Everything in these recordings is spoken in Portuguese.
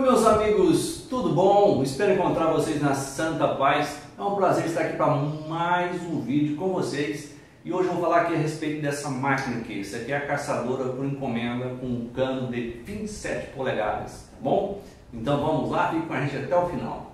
meus amigos, tudo bom? Espero encontrar vocês na santa paz. É um prazer estar aqui para mais um vídeo com vocês. E hoje eu vou falar aqui a respeito dessa máquina aqui. Essa aqui é a caçadora por encomenda com um cano de 27 polegadas, tá bom? Então vamos lá, fique com a gente até o final.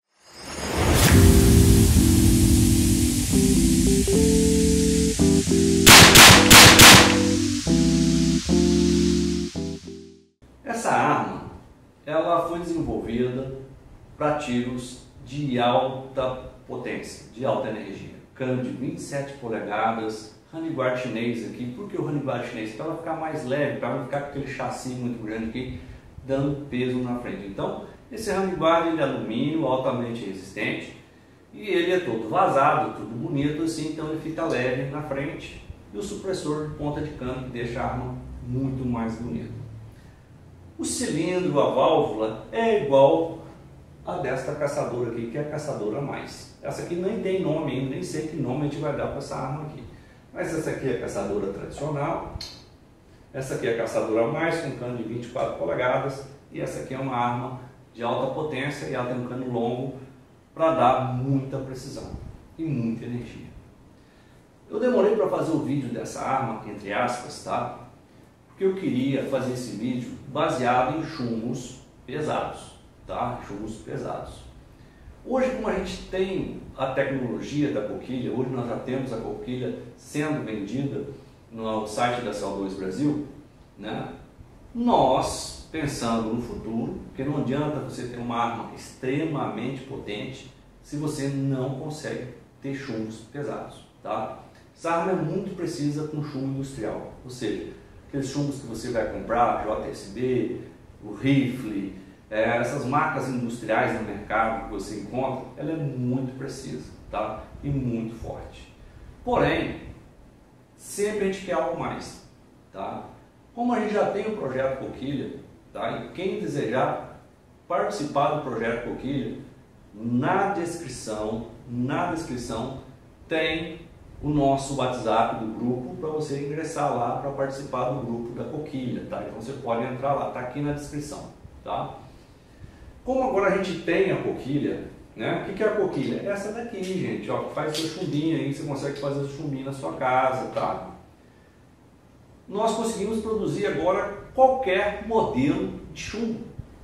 Essa arma, ela foi desenvolvida para tiros de alta potência, de alta energia. Cano de 27 polegadas, handguard chinês aqui. Por que o handguard chinês? Para ela ficar mais leve, para não ficar com aquele chassi muito grande aqui, dando peso na frente. Então, esse handguard ele é alumínio, altamente resistente, e ele é todo vazado, tudo bonito assim, então ele fica leve na frente. E o supressor de ponta de cano que deixa a arma muito mais bonita. O cilindro, a válvula, é igual a desta caçadora aqui, que é a caçadora mais. Essa aqui nem tem nome ainda, nem sei que nome a gente vai dar para essa arma aqui. Mas essa aqui é a caçadora tradicional, essa aqui é a caçadora mais, com cano de 24 polegadas, e essa aqui é uma arma de alta potência e ela tem um cano longo para dar muita precisão e muita energia. Eu demorei para fazer o vídeo dessa arma, entre aspas, tá? Porque eu queria fazer esse vídeo baseado em chumbos pesados, tá? Chumbos pesados. Hoje, como a gente tem a tecnologia da coquilha, hoje nós já temos a coquilha sendo vendida no site da CO2 Brasil, né? Nós, pensando no futuro, porque não adianta você ter uma arma extremamente potente se você não consegue ter chumbos pesados, tá? Essa arma é muito precisa com chumbo industrial, ou seja, aqueles chumbos que você vai comprar, JSB, o rifle, essas marcas industriais no mercado que você encontra, ela é muito precisa, tá? E muito forte. Porém, sempre a gente quer algo mais, tá? Como a gente já tem o projeto Coquilha, tá? E quem desejar participar do projeto Coquilha, na descrição tem o nosso WhatsApp do grupo para você ingressar lá para participar do grupo da Coquilha, tá? Então você pode entrar lá, tá aqui na descrição, tá? Como agora a gente tem a coquilha, né? O que é a coquilha? Essa daqui, gente, ó, faz seu chumbinho aí, você consegue fazer o chumbinho na sua casa, tá? Nós conseguimos produzir agora qualquer modelo de chumbo,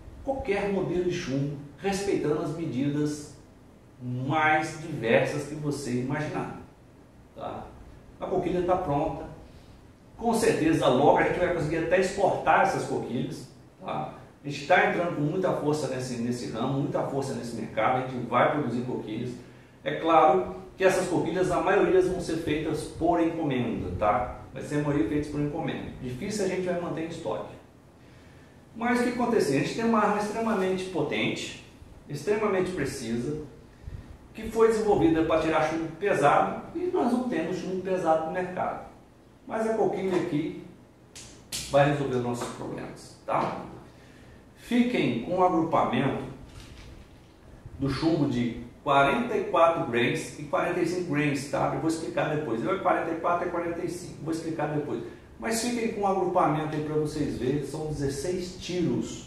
respeitando as medidas mais diversas que você imaginar. Tá? A coquilha está pronta, com certeza logo a gente vai conseguir até exportar essas coquilhas, tá? A gente está entrando com muita força nesse ramo, muita força nesse mercado, a gente vai produzir coquilhas. É claro que essas coquilhas, a maioria vão ser feitas por encomenda, tá? Vai ser a maioria feitas por encomenda. Difícil a gente vai manter em estoque. Mas o que acontece? A gente tem uma arma extremamente potente, extremamente precisa, que foi desenvolvida para tirar chumbo pesado, e nós não temos chumbo pesado no mercado. Mas a coquilha aqui vai resolver os nossos problemas, tá? Fiquem com o agrupamento do chumbo de 44 grains e 45 grains, tá? Eu vou explicar depois. Eu é 44 e 45, vou explicar depois. Mas fiquem com o agrupamento aí para vocês verem, são 16 tiros.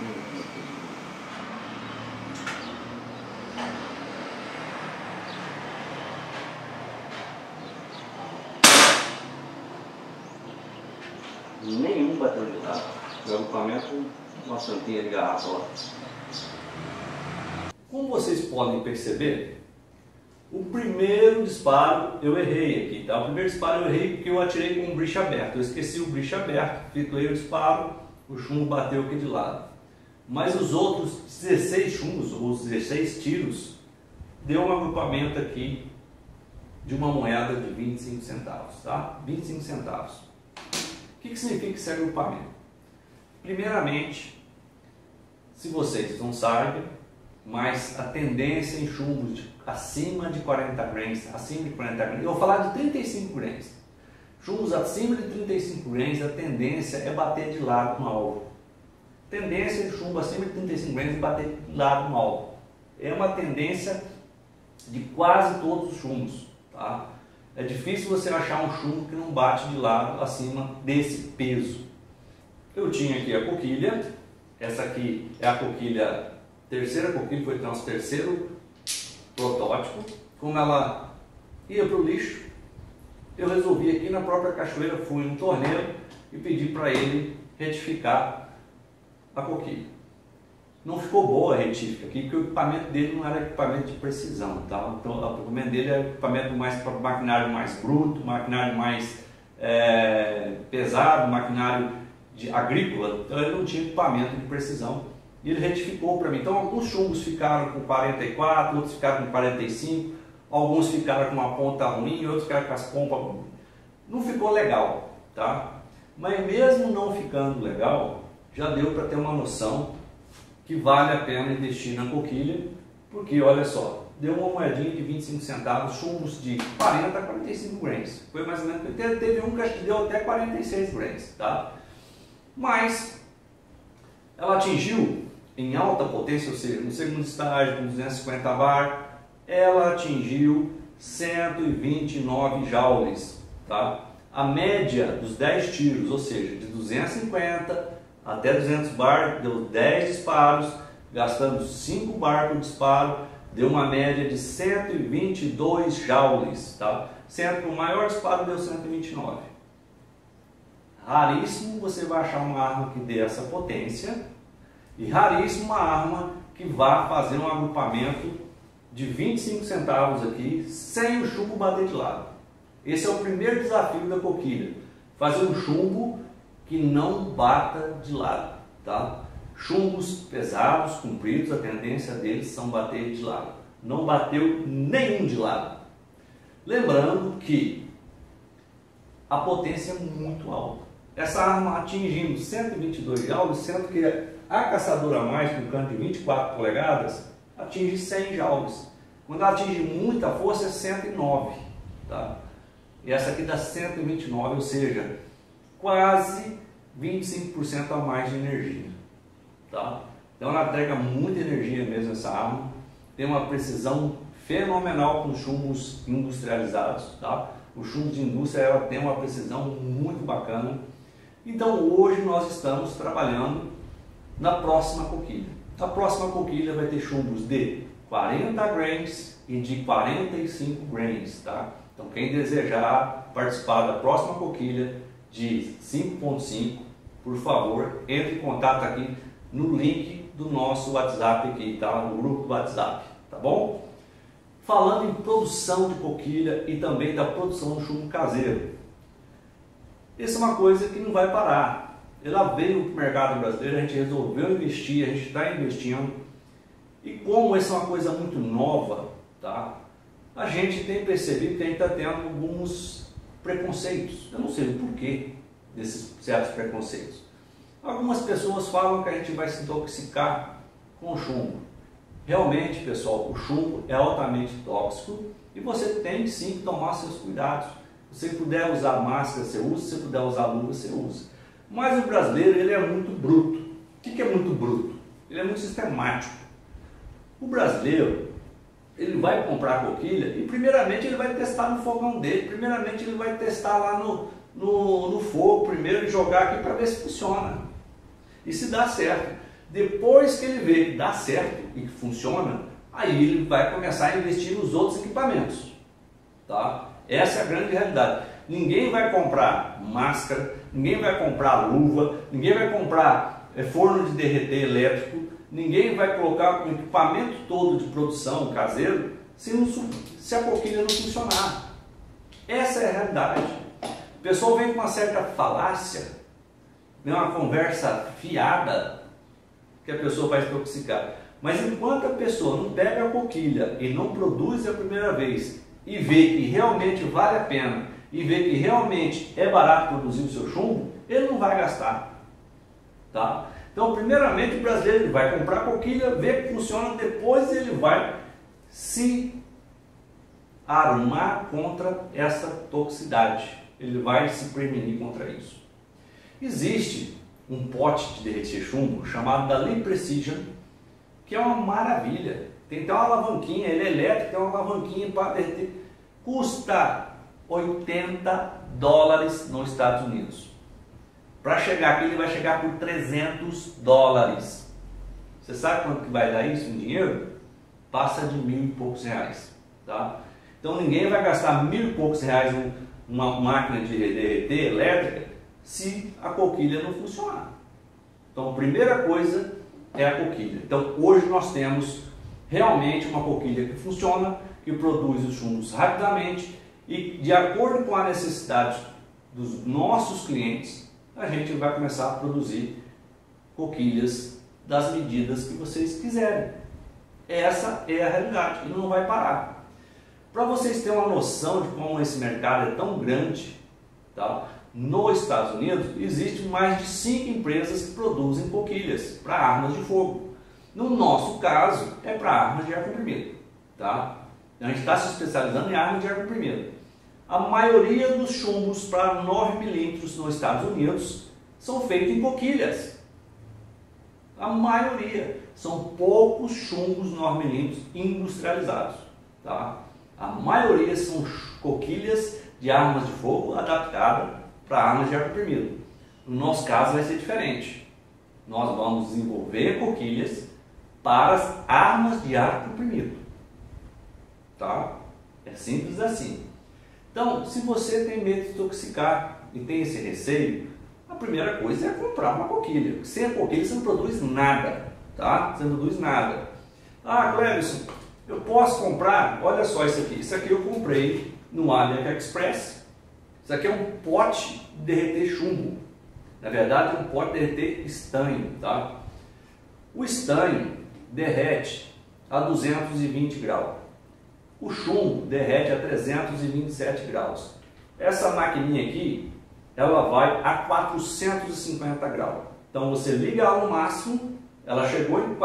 Nenhum bateu de lado. O agrupamento, uma tampinha de garrafa lá. Como vocês podem perceber, o primeiro disparo eu errei aqui, tá? O primeiro disparo eu errei porque eu atirei com o briche aberto. Eu esqueci o briche aberto, efetuei o disparo, o chumbo bateu aqui de lado. Mas os outros 16 chumbos, os 16 tiros, deu um agrupamento aqui de uma moeda de 25 centavos, tá? 25 centavos. O que significa esse agrupamento? Primeiramente, se vocês não sabem, mas a tendência em chumbos acima de 40 grains, eu vou falar de 35 grains. Chumbos acima de 35 grains, a tendência é bater de lado no alvo. Tendência de chumbo acima de 35 grains é bater de lado no alvo. É uma tendência de quase todos os chumbos, tá? É difícil você achar um chumbo que não bate de lado acima desse peso. Eu tinha aqui a coquilha, essa aqui é a coquilha, terceira coquilha, foi o nosso terceiro protótipo. Como ela ia para o lixo, eu resolvi aqui na própria cachoeira, fui no torneiro e pedi para ele retificar a coquilha. Não ficou boa a retífica aqui, porque o equipamento dele não era equipamento de precisão, tá? Então o equipamento dele é equipamento mais para maquinário mais bruto, maquinário mais pesado, maquinário agrícola, então ele não tinha equipamento de precisão e ele retificou para mim. Então alguns chumbos ficaram com 44, outros ficaram com 45, alguns ficaram com uma ponta ruim, outros ficaram com as pompas. Não ficou legal, tá? Mas mesmo não ficando legal, já deu para ter uma noção que vale a pena investir na coquilha, porque olha só, deu uma moedinha de 25 centavos, chumbos de 40 a 45 grains. Foi mais ou menos, teve um que deu até 46 grains, tá? Mas ela atingiu em alta potência, ou seja, no segundo estágio com 250 bar, ela atingiu 129 joules, tá? A média dos 10 tiros, ou seja, de 250 até 200 bar, deu 10 disparos, gastando 5 bar por disparo, deu uma média de 122 joules, tá? Sendo que o maior disparo deu 129. Raríssimo você vai achar uma arma que dê essa potência e raríssimo uma arma que vá fazer um agrupamento de 25 centavos aqui sem o chumbo bater de lado. Esse é o primeiro desafio da coquilha, fazer um chumbo que não bata de lado, tá? Chumbos pesados, compridos, a tendência deles são bater de lado. Não bateu nenhum de lado. Lembrando que a potência é muito alta. Essa arma atingindo 122 joules, sendo que a caçadora mais com cano de 24 polegadas atinge 100 joules. Quando ela atinge muita força é 109, tá? E essa aqui dá 129, ou seja, quase 25% a mais de energia, tá? Então ela entrega muita energia mesmo essa arma, tem uma precisão fenomenal com chumbos industrializados, tá? Os chumbos de indústria ela tem uma precisão muito bacana. Então hoje nós estamos trabalhando na próxima coquilha. A próxima coquilha vai ter chumbos de 40 grains e de 45 grains, tá? Então quem desejar participar da próxima coquilha de 5.5, por favor, entre em contato aqui no link do nosso WhatsApp aqui, tá? No grupo do WhatsApp, tá bom? Falando em produção de coquilha e também da produção do chumbo caseiro. Isso é uma coisa que não vai parar. Ela veio para o mercado brasileiro, a gente resolveu investir, a gente está investindo. E como essa é uma coisa muito nova, tá? A gente tem percebido que a gente está tendo alguns preconceitos. Eu não sei o porquê desses certos preconceitos. Algumas pessoas falam que a gente vai se intoxicar com o chumbo. Realmente, pessoal, o chumbo é altamente tóxico e você tem sim que tomar seus cuidados. Se você puder usar máscara, você usa. Se você puder usar luva, você usa. Mas o brasileiro, ele é muito bruto. O que é muito bruto? Ele é muito sistemático. O brasileiro, ele vai comprar a coquilha e primeiramente ele vai testar no fogão dele. Primeiramente ele vai testar lá no fogo primeiro e jogar aqui para ver se funciona. E se dá certo. Depois que ele vê que dá certo e que funciona, aí ele vai começar a investir nos outros equipamentos. Tá? Essa é a grande realidade. Ninguém vai comprar máscara, ninguém vai comprar luva, ninguém vai comprar forno de derreter elétrico, ninguém vai colocar o equipamento todo de produção caseiro se a coquilha não funcionar. Essa é a realidade. O pessoal vem com uma certa falácia, uma conversa fiada, que a pessoa vai intoxicar. Mas enquanto a pessoa não pega a coquilha e não produz a primeira vez e vê que realmente vale a pena e vê que realmente é barato produzir o seu chumbo, ele não vai gastar. Tá? Então, primeiramente, o brasileiro vai comprar a coquilha, ver que funciona, depois ele vai se armar contra essa toxicidade. Ele vai se prevenir contra isso. Existe um pote de derreter chumbo chamado Dali Precision, que é uma maravilha. Tem até uma alavanquinha, ele é elétrico, tem uma alavanquinha para derreter. Custa $80 nos Estados Unidos. Para chegar aqui, ele vai chegar por $300. Você sabe quanto que vai dar isso em dinheiro? Passa de R$1.000 e poucos. Tá? Então ninguém vai gastar R$1.000 e poucos numa máquina de derreter elétrica se a coquilha não funcionar. Então a primeira coisa é a coquilha. Então hoje nós temos realmente uma coquilha que funciona, que produz os chumbos rapidamente e de acordo com a necessidade dos nossos clientes, a gente vai começar a produzir coquilhas das medidas que vocês quiserem. Essa é a realidade e não vai parar. Para vocês terem uma noção de como esse mercado é tão grande, tá? Nos Estados Unidos existem mais de 5 empresas que produzem coquilhas para armas de fogo. No nosso caso é para armas de ar comprimido. Tá? A gente está se especializando em armas de ar comprimido. A maioria dos chumbos para 9 milímetros nos Estados Unidos são feitos em coquilhas. A maioria. São poucos chumbos 9 milímetros industrializados. Tá? A maioria são coquilhas de armas de fogo adaptadas para armas de ar comprimido. No nosso caso vai ser diferente. Nós vamos desenvolver coquilhas para as armas de ar comprimido. Tá? É simples assim. Então, se você tem medo de intoxicar e tem esse receio, a primeira coisa é comprar uma coquilha. Sem a coquilha você não produz nada. Tá? Você não produz nada. Ah, Cleverson, eu posso comprar? Olha só isso aqui. Isso aqui eu comprei no AliExpress. Isso aqui é um pote de derreter chumbo. Na verdade é um pote de derreter estanho. Tá? O estanho derrete a 220 graus. O chumbo derrete a 327 graus. Essa maquininha aqui, ela vai a 450 graus. Então você liga ela no máximo, ela chegou em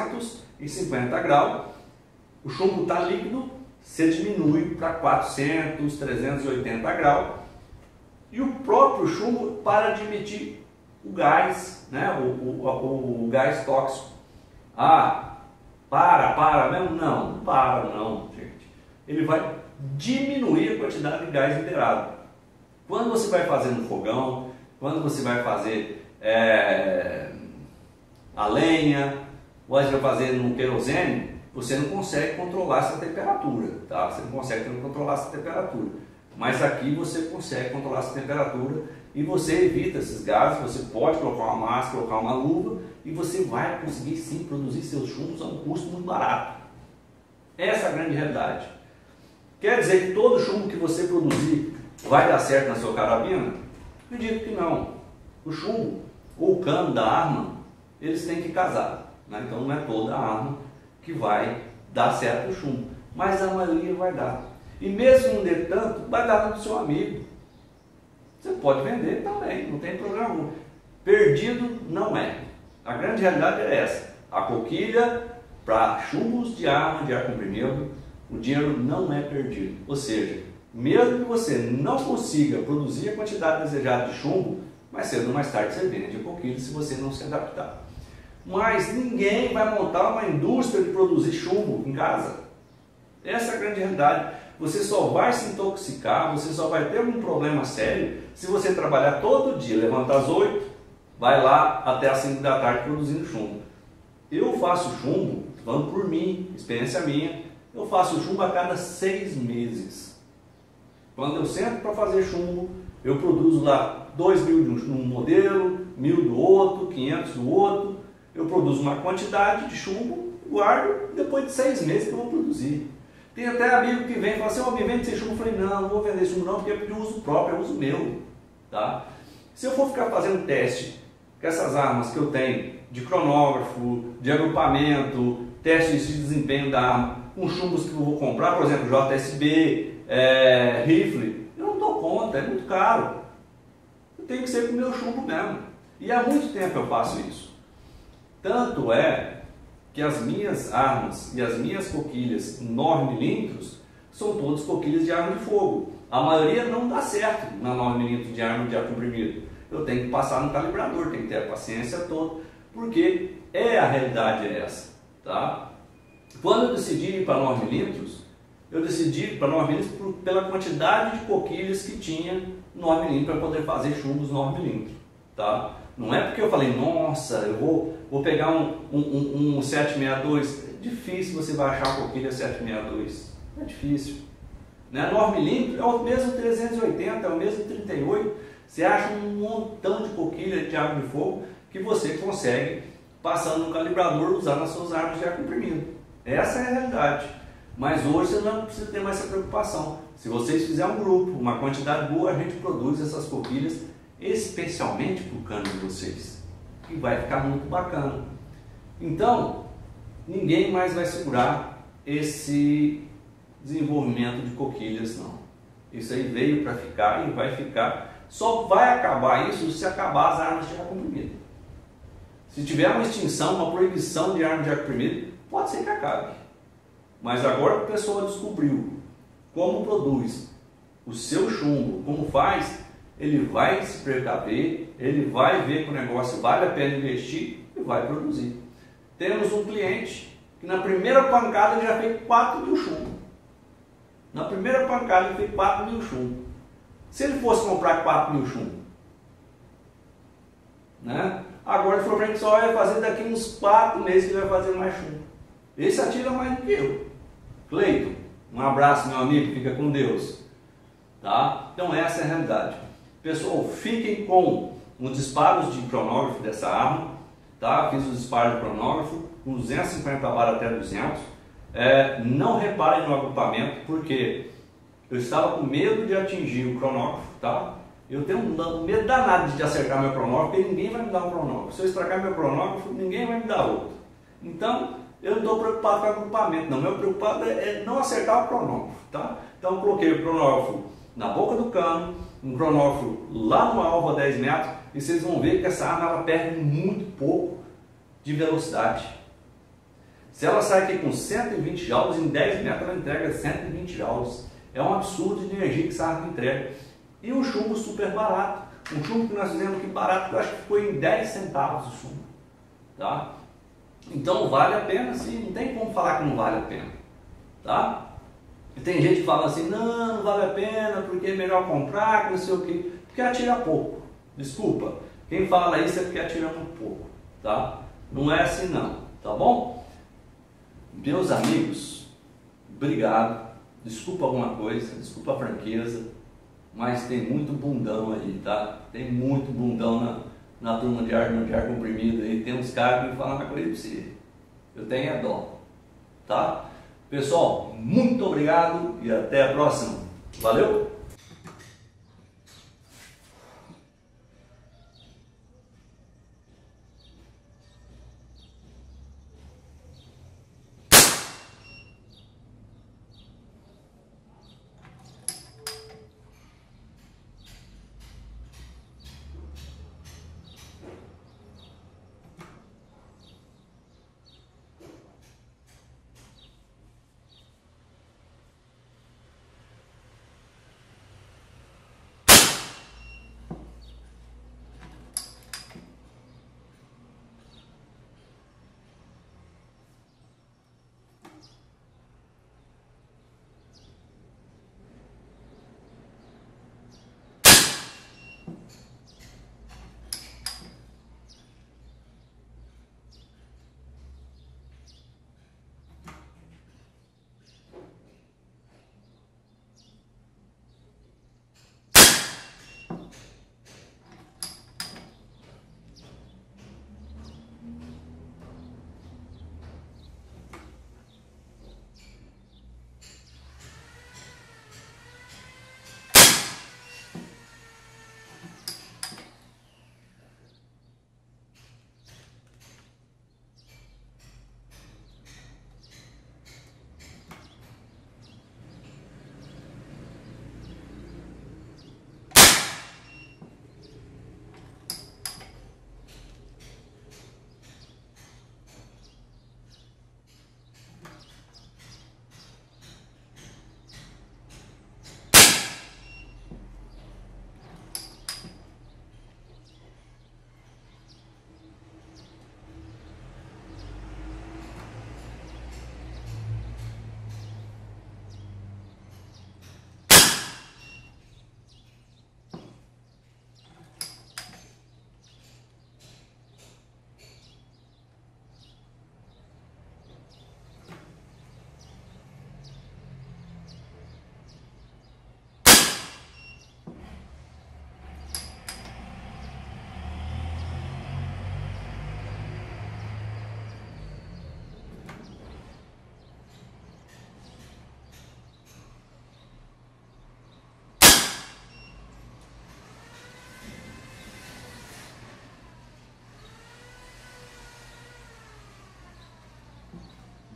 450 graus, o chumbo está líquido, você diminui para 400, 380 graus e o próprio chumbo para de emitir o gás, né? o gás tóxico. Ah, para mesmo? Não para não, gente. Ele vai diminuir a quantidade de gás liberado. Quando você vai fazer no fogão, quando você vai fazer a lenha, ou você vai fazer no querosene, você não consegue controlar essa temperatura, tá? Você não consegue controlar essa temperatura. Mas aqui você consegue controlar essa temperatura e você evita esses gases. Você pode colocar uma máscara, colocar uma luva e você vai conseguir sim produzir seus chumbos a um custo muito barato. Essa é a grande realidade. Quer dizer que todo chumbo que você produzir vai dar certo na sua carabina? Acredito que não. O chumbo ou o cano da arma, eles têm que casar, né? Então não é toda a arma que vai dar certo o chumbo, mas a maioria vai dar. E mesmo não der tanto, vai dar no seu amigo. Você pode vender também, não tem problema. Perdido não é. A grande realidade é essa. A coquilha para chumbos de arma de ar comprimido, o dinheiro não é perdido. Ou seja, mesmo que você não consiga produzir a quantidade desejada de chumbo, mais cedo ou mais tarde você vende a coquilha se você não se adaptar. Mas ninguém vai montar uma indústria de produzir chumbo em casa. Essa é a grande realidade. Você só vai se intoxicar, você só vai ter um problema sério se você trabalhar todo dia, levanta às 8, vai lá até às 5 da tarde produzindo chumbo. Eu faço chumbo, falando por mim, experiência minha, eu faço chumbo a cada 6 meses. Quando eu sento para fazer chumbo, eu produzo lá 2.000 de um modelo, 1.000 do outro, 500 do outro. Eu produzo uma quantidade de chumbo, guardo, depois de 6 meses que eu vou produzir. Tem até amigo que vem e fala assim, me vende esse chumbo. Eu falei, não vou vender chumbo não, porque é de uso próprio, é uso meu. Tá? Se eu for ficar fazendo teste com essas armas que eu tenho, de cronógrafo, de agrupamento, testes de desempenho da arma, com chumbos que eu vou comprar, por exemplo, JSB, rifle, eu não dou conta, é muito caro. Eu tenho que ser com o meu chumbo mesmo. E há muito tempo eu faço isso. Tanto é que as minhas armas e as minhas coquilhas 9mm são todas coquilhas de arma de fogo. A maioria não dá certo na 9mm de arma de ar comprimido. Eu tenho que passar no calibrador, tenho que ter a paciência toda, porque a realidade é essa. Tá? Quando eu decidi ir para 9mm, eu decidi para 9mm pela quantidade de coquilhas que tinha 9mm para poder fazer chumbos 9mm. Tá? Não é porque eu falei, nossa, eu vou pegar um 762. É difícil você vai achar uma coquilha 762. É difícil. Né? 9mm é o mesmo 380, é o mesmo 38. Você acha um montão de coquilha de arma de fogo que você consegue, passando no calibrador, usar nas suas armas de ar comprimido. Essa é a realidade. Mas hoje você não precisa ter mais essa preocupação. Se vocês fizerem um grupo, uma quantidade boa, a gente produz essas coquilhas especialmente para o cano de vocês, que vai ficar muito bacana. Então, ninguém mais vai segurar esse desenvolvimento de coquilhas, não. Isso aí veio para ficar e vai ficar. Só vai acabar isso se acabar as armas de ar comprimido. Se tiver uma extinção, uma proibição de armas de ar comprimido, pode ser que acabe. Mas agora que a pessoa descobriu como produz o seu chumbo, como faz, ele vai se precaver, ele vai ver que o negócio vale a pena investir e vai produzir. Temos um cliente que na primeira pancada ele já fez 4.000 chumbos. Na primeira pancada ele fez 4.000 chumbos. Se ele fosse comprar 4.000 chumbos, né? Agora ele falou para a gente só vai fazer daqui uns 4 meses que ele vai fazer mais chumbo. Esse atira mais do que eu. Cleiton, um abraço meu amigo, fica com Deus. Tá? Então essa é a realidade. Pessoal, fiquem com os disparos de cronógrafo dessa arma, tá? Fiz os disparos de cronógrafo, 250 balas até 200. Não reparem no agrupamento, porque eu estava com medo de atingir o cronógrafo, tá? Eu tenho um medo danado de acertar meu cronógrafo, porque ninguém vai me dar um cronógrafo. Se eu estragar meu cronógrafo, ninguém vai me dar outro. Então, eu não estou preocupado com o agrupamento, não. Meu preocupado é não acertar o cronógrafo, tá? Então, eu coloquei o cronógrafo na boca do cano, um cronógrafo lá no alvo a 10 metros, e vocês vão ver que essa arma ela perde muito pouco de velocidade. Se ela sai aqui com 120 joules, em 10 metros ela entrega 120 joules. É um absurdo de energia que essa arma entrega. E um chumbo super barato. Um chumbo que nós fizemos aqui barato, que eu acho que ficou em 10 centavos o chumbo. Tá? Então vale a pena, sim, não tem como falar que não vale a pena. Tá? E tem gente que fala assim, não vale a pena, porque é melhor comprar, que não sei o que, porque atira pouco. Desculpa, quem fala isso é porque atira muito pouco, tá? Não é assim não, tá bom? Meus amigos, obrigado, desculpa alguma coisa, desculpa a franqueza, mas tem muito bundão aí, tá? Tem muito bundão na turma de ar comprimido aí, tem uns caras que me falam uma coisa pra você, eu tenho dó, tá? Pessoal, muito obrigado e até a próxima. Valeu!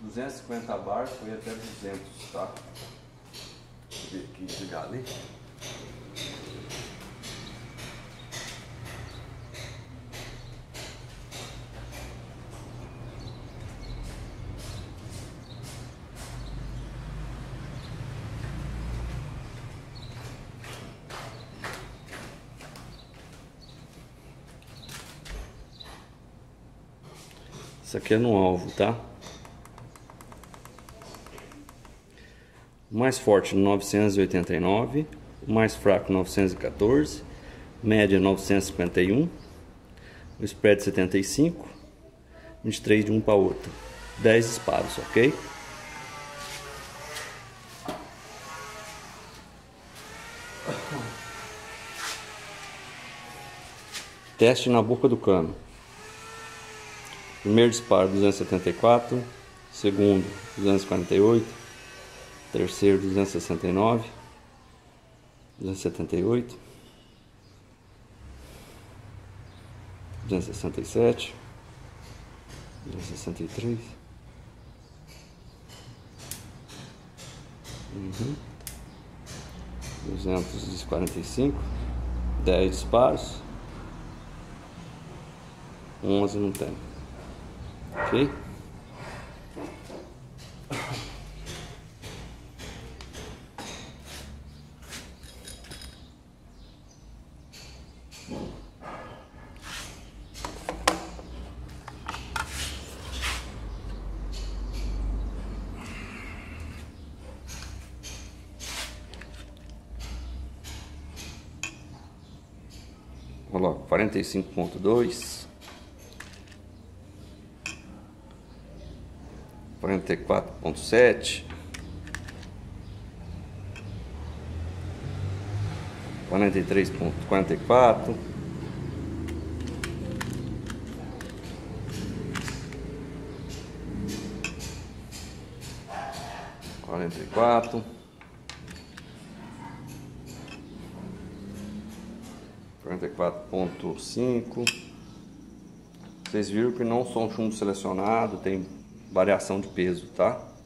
250 bar foi até 200, tá? Deixa eu ver aqui, desligar ali. Isso aqui é no alvo, tá? O mais forte 989, o mais fraco 914, média 951, o spread 75, 23 de um para outro, 10 disparos, ok? Teste na boca do cano. Primeiro disparo 274, segundo 248, terceiro 269, 278, 267, 263, 245, 10 disparos, 11 não tem. Ok? Olha lá, 45.2, 44.7, 43.44, 44, 44.5. Vocês viram que não são chumbo selecionado, tem variação de peso, tá?